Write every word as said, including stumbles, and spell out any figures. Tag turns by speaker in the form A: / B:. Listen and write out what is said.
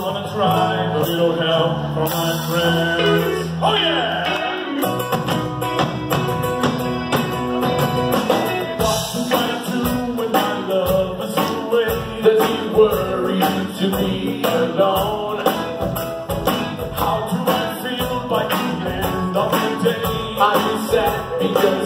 A: wanna try a little help from my friends. Oh yeah! What do I do when my love is away? Does he worry to be alone? How do I feel by the end of the day? I'm sad because